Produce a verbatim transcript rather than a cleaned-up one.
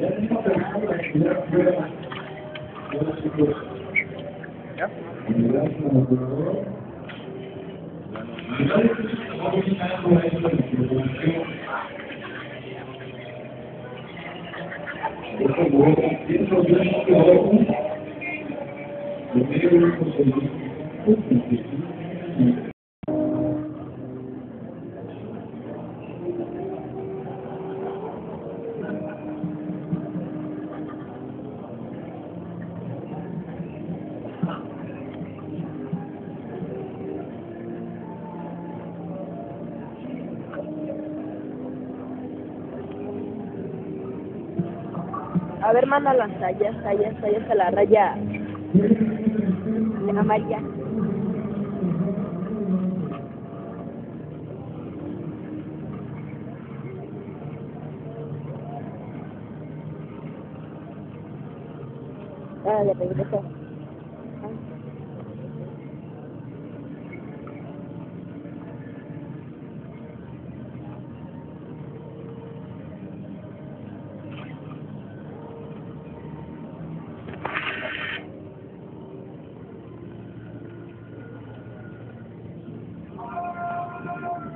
¿Ya? A ver, mándalo hasta allá, hasta allá, hasta allá, hasta la raya amarilla. Ah, ya regresó.